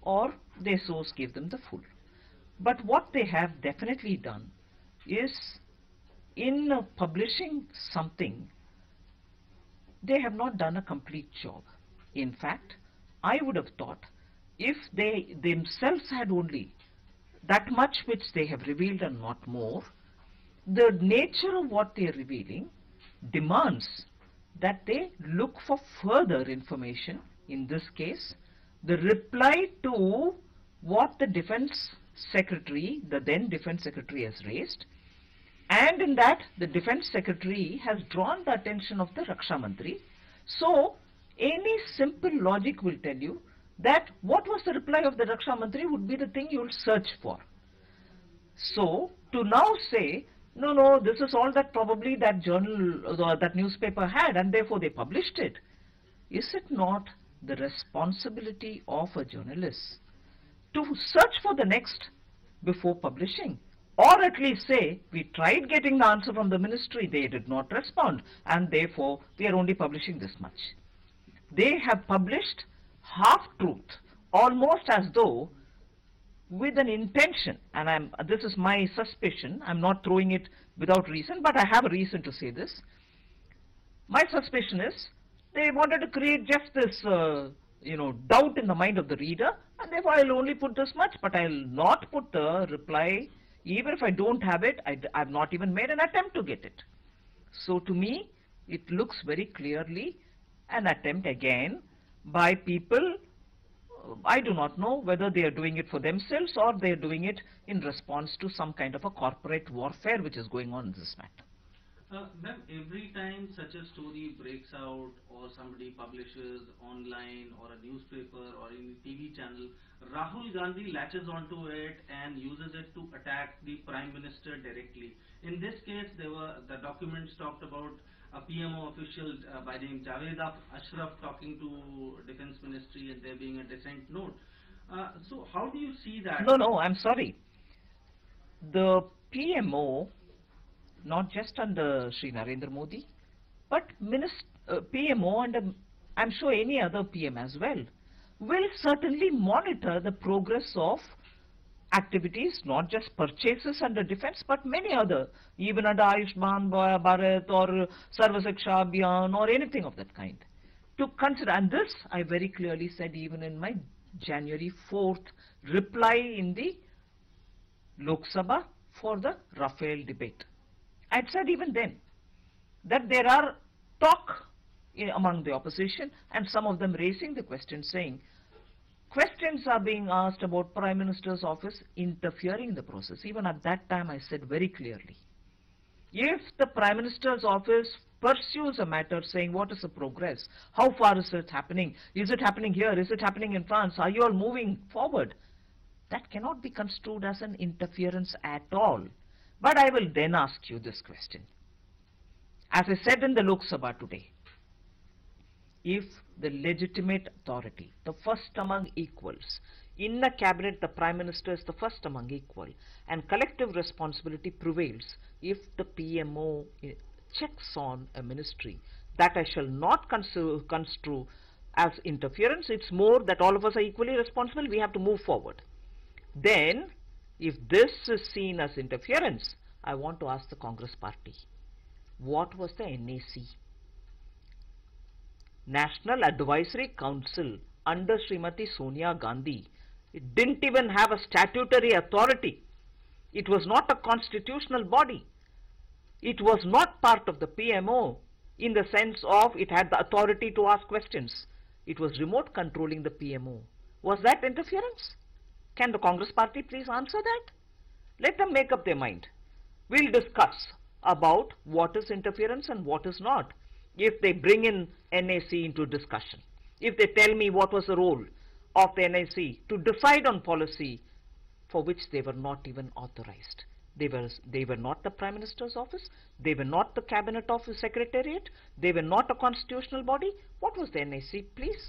or their source gave them the full. But what they have definitely done is, in publishing something, they have not done a complete job. In fact, I would have thought, if they themselves had only that much which they have revealed and not more, the nature of what they are revealing demands that they look for further information. In this case, the reply to what the Defense Secretary, the then Defense Secretary, has raised, and in that the Defense Secretary has drawn the attention of the Raksha Mantri. So any simple logic will tell you that what was the reply of the Raksha Mantri would be the thing you will search for. So to now say, no, this is all that probably that journal or that newspaper had, and therefore they published it, is it not the responsibility of a journalist to search for the next before publishing? Or at least say, we tried getting the answer from the ministry, they did not respond, and therefore we are only publishing this much. They have published half-truth, almost as though with an intention, and this is my suspicion, I'm not throwing it without reason, but I have a reason to say this. My suspicion is they wanted to create just this doubt in the mind of the reader, and therefore I'll only put this much, but I'll not put the reply. Even if I don't have it, I've not even made an attempt to get it. So to me, it looks very clearly an attempt again by people. I do not know whether they are doing it for themselves or they are doing it in response to some kind of a corporate warfare which is going on in this matter. Ma'am, every time such a story breaks out or somebody publishes online or a newspaper or in a TV channel, Rahul Gandhi latches onto it and uses it to attack the Prime Minister directly. In this case, the documents talked about a PMO official by the name Javed Ashraf talking to Defense Ministry and there being a dissent note. So how do you see that? No, I'm sorry. The PMO, not just under Sri Narendra Modi, but PMO and I'm sure any other PM as well, will certainly monitor the progress of activities, not just purchases under defense, but many other, even under Ayushman Bharat or Sarva Shiksha Abhiyan or anything of that kind. To consider, and this I very clearly said even in my January 4th reply in the Lok Sabha for the Rafale debate. I had said even then that there are talk among the opposition and some of them raising the question saying, questions are being asked about Prime Minister's office interfering in the process. Even at that time I said very clearly, if the Prime Minister's office pursues a matter saying what is the progress, how far is it happening, is it happening here, is it happening in France, are you all moving forward, that cannot be construed as an interference at all. But I will then ask you this question. As I said in the Lok Sabha today, if the legitimate authority, the first among equals, in a cabinet the Prime Minister is the first among equal, and collective responsibility prevails, if the PMO checks on a ministry, that I shall not construe as interference. It's more that all of us are equally responsible, we have to move forward. Then, if this is seen as interference, I want to ask the Congress party, what was the NAC? National Advisory Council under Srimati Sonia Gandhi. It didn't even have a statutory authority. It was not a constitutional body. It was not part of the PMO in the sense of it had the authority to ask questions. It was remote controlling the PMO. Was that interference? Can the Congress party please answer that? Let them make up their mind. We'll discuss about what is interference and what is not, if they bring in NAC into discussion. If they tell me what was the role of the NAC to decide on policy for which they were not even authorized. They were not the Prime Minister's office, they were not the Cabinet Office Secretariat, they were not a constitutional body. What was the NAC, please?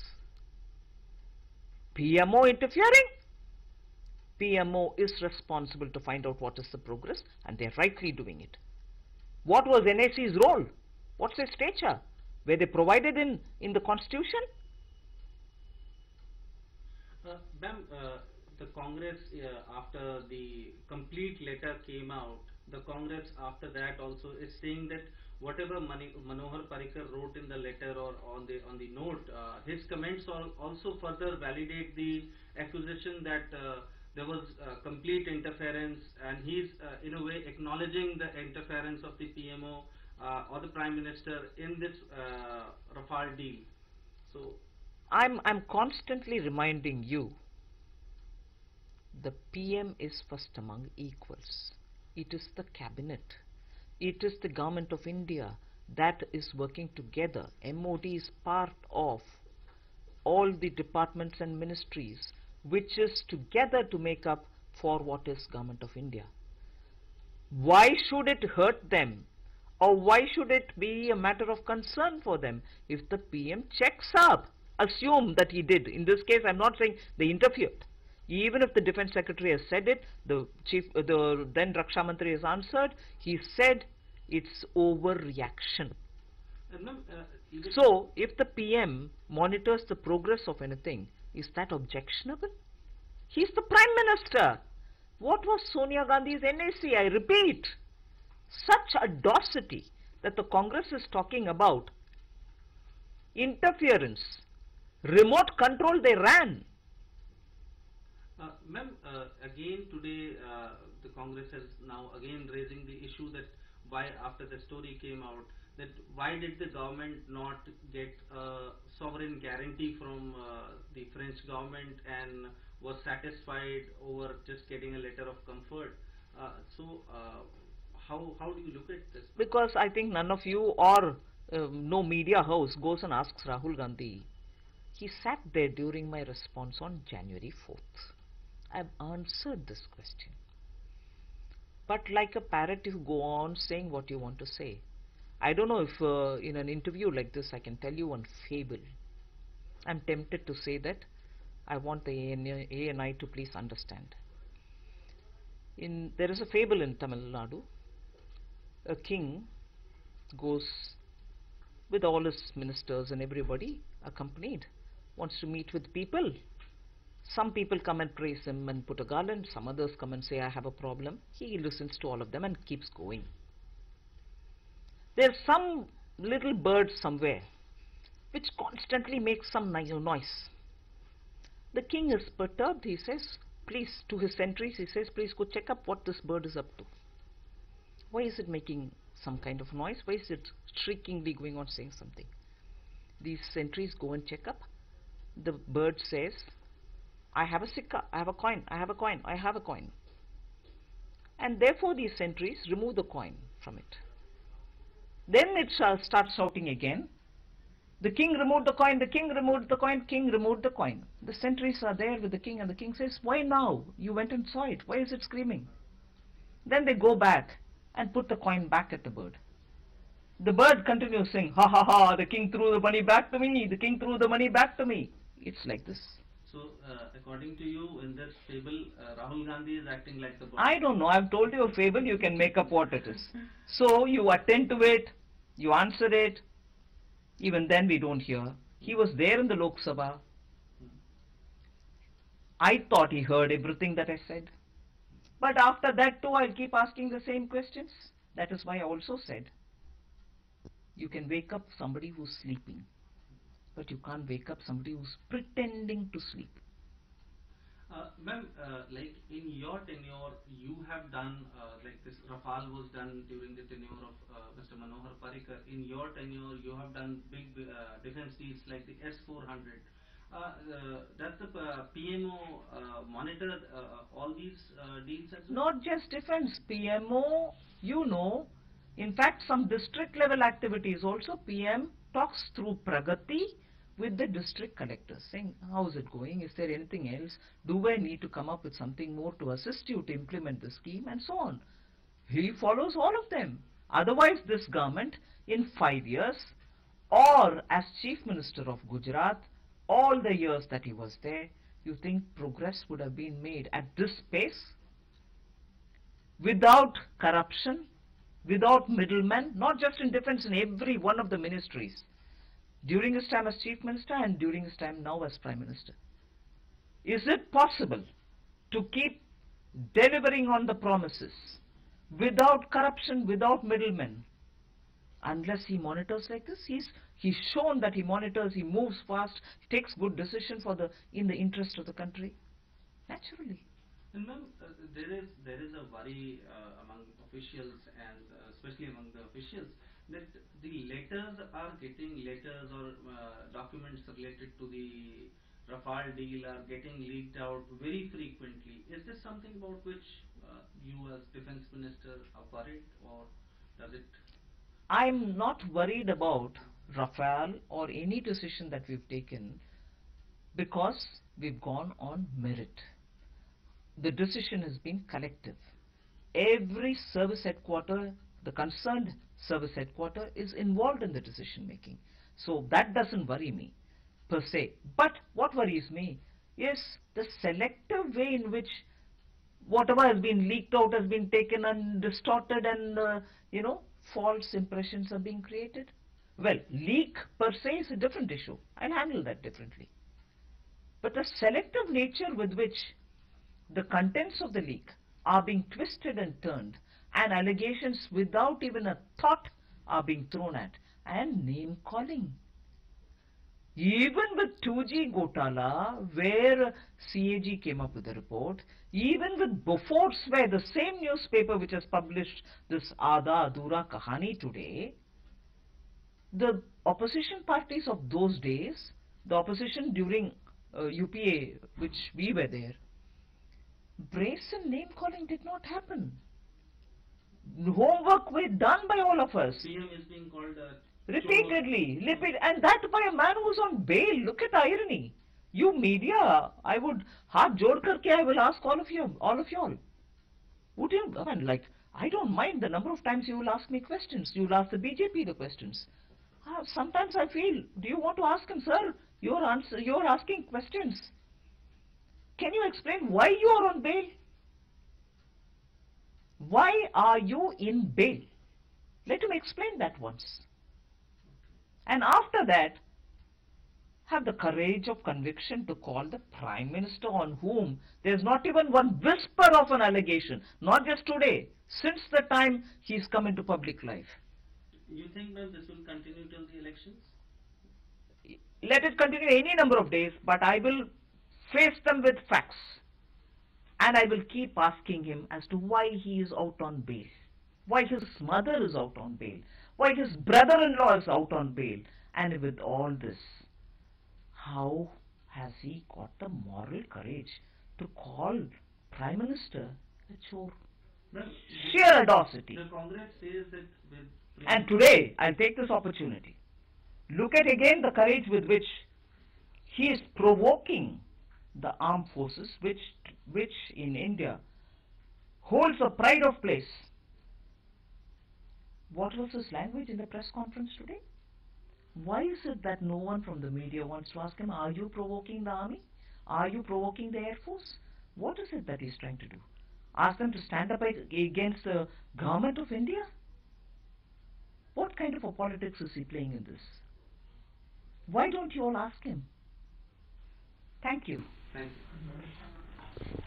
PMO interfering? PMO is responsible to find out what is the progress, and they are rightly doing it. What was NAC's role? What's their stature? Were they provided in the Constitution? Ma'am, the Congress, after the complete letter came out, the Congress after that also is saying that whatever Manohar Parrikar wrote in the letter or on the note, his comments also further validate the accusation that there was complete interference, and he's in a way acknowledging the interference of the PMO or the Prime Minister in this Rafale deal. So I'm constantly reminding you, the PM is first among equals. It is the cabinet. It is the government of India that is working together. MOD is part of all the departments and ministries, which is together to make up for what is government of India. Why should it hurt them, or why should it be a matter of concern for them if the PM checks up? Assume that he did. In this case, I'm not saying they interfered. Even if the defense secretary has said it, the then Raksha Mantri has answered, he said it's overreaction. So, if the PM monitors the progress of anything, is that objectionable? He's the Prime Minister. What was Sonia Gandhi's NAC? I repeat, such audacity that the Congress is talking about interference, remote control they ran. Ma'am, again today the Congress is now again raising the issue that why after the story came out, that why did the government not get a sovereign guarantee from the French government and was satisfied over just getting a letter of comfort. How do you look at this? Because I think none of you or no media house goes and asks Rahul Gandhi. He sat there during my response on January 4th. I've answered this question. But like a parrot, you go on saying what you want to say. I don't know if in an interview like this I can tell you one fable. I'm tempted to say that. I want the ANI to please understand. There is a fable in Tamil Nadu. A king goes with all his ministers and everybody accompanied, wants to meet with people. Some people come and praise him and put a garland. Some others come and say, I have a problem. He listens to all of them and keeps going. There's some little bird somewhere which constantly makes some noise. The king is perturbed. He says, please, to his sentries, he says, please go check up what this bird is up to. Why is it making some kind of noise? Why is it shriekingly going on saying something? These sentries go and check up. The bird says, I have a sikka, I have a coin, I have a coin, I have a coin. And therefore these sentries remove the coin from it. Then it starts shouting again. The king removed the coin, the king removed the coin, king removed the coin. The sentries are there with the king and the king says, why now? You went and saw it. Why is it screaming? Then they go back and put the coin back at the bird. The bird continues saying, ha ha ha, the king threw the money back to me, the king threw the money back to me. It's like this. So, according to you, in this fable, Rahul Gandhi is acting like the bird. I don't know. I've told you a fable. You can make up what it is. So, you attend to it. You answer it. Even then we don't hear. He was there in the Lok Sabha. I thought he heard everything that I said. But after that too, I'll keep asking the same questions. That is why I also said, you can wake up somebody who's sleeping, but you can't wake up somebody who's pretending to sleep. Ma'am, like in your tenure, you have done, like this Rafale was done during the tenure of Mr. Manohar Parrikar. In your tenure, you have done big defense deals like the S-400. Does the PMO monitor all these deals as well? Not just defense, PMO, you know, in fact some district level activities also, PM talks through Pragati with the district collectors saying, how is it going, is there anything else, do I need to come up with something more to assist you to implement the scheme, and so on. He follows all of them. Otherwise this government in 5 years, or as Chief Minister of Gujarat, all the years that he was there, you think progress would have been made at this pace? Without corruption, without middlemen, not just in defense, in every one of the ministries, during his time as Chief Minister and during his time now as Prime Minister. Is it possible to keep delivering on the promises without corruption, without middlemen, unless he monitors like this? He's shown that he monitors, he moves fast, he takes good decision in the interest of the country. Naturally. And ma'am, there is a worry among officials and especially among the officials that the letters are getting letters or documents related to the Rafale deal are getting leaked out very frequently. Is this something about which you as defense minister are worried, or does it? I'm not worried about Rafale or any decision that we've taken because we've gone on merit. The decision has been collective. Every service headquarter, the concerned service headquarter, is involved in the decision making. So that doesn't worry me per se. But what worries me is the selective way in which whatever has been leaked out has been taken and distorted, and false impressions are being created. Well, leak per se is a different issue. I'll handle that differently. But the selective nature with which the contents of the leak are being twisted and turned, and allegations without even a thought are being thrown at, and name calling. Even with 2G Gotala, where CAG came up with a report, even with Bofors, where the same newspaper which has published this Aadha Adhura Kahani today, the opposition parties of those days, the opposition during UPA, which we were there, brazen name calling did not happen. Homework was done by all of us. PM is being called Repeatedly, and that by a man who's on bail. Look at the irony. You media, I would haath jod karke I will ask all of y'all. Would you? I mean, I don't mind the number of times you will ask me questions. You will ask the BJP the questions. Sometimes I feel, do you want to ask him, sir? You're asking questions. Can you explain why you are on bail? Why are you in bail? Let him explain that once. And after that, have the courage of conviction to call the Prime Minister, on whom there's not even one whisper of an allegation, not just today, since the time he's come into public life. You think, ma'am, this will continue till the elections? Let it continue any number of days, but I will face them with facts. And I will keep asking him as to why he is out on bail, why his mother is out on bail, why his brother-in-law is out on bail. And with all this, how has he got the moral courage to call Prime Minister a chore? Sheer audacity. The Congress says that with... And today, I'll take this opportunity. Look at again the courage with which he is provoking the armed forces, which in India holds a pride of place. What was his language in the press conference today? Why is it that no one from the media wants to ask him, are you provoking the army? Are you provoking the Air Force? What is it that he's trying to do? Ask them to stand up against the government of India? What kind of a politics is he playing in this? Why don't you all ask him? Thank you. Thank you.